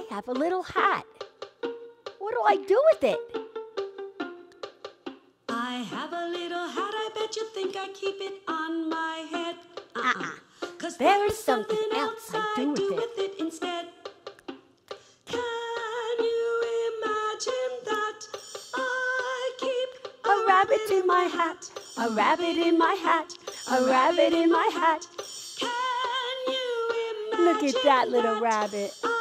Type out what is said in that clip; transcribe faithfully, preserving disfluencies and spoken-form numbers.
have a little hat. What do I do with it? I have a little hat, I bet you think I keep it on my head. Uh-uh. Cause There is something else I do with it. it instead. Can you imagine that I keep A rabbit in my hat, a rabbit in my hat, a rabbit in my hat. Can you imagine Look at that little that rabbit. I